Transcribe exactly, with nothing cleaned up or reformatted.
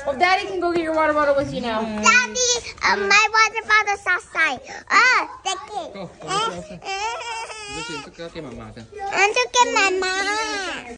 Well, Daddy can go get your water bottle with you now. Daddy, um, my water bottle's outside. Oh, take it. Go, go, go, go. 你就先去给妈妈先。 嗯，就给妈妈。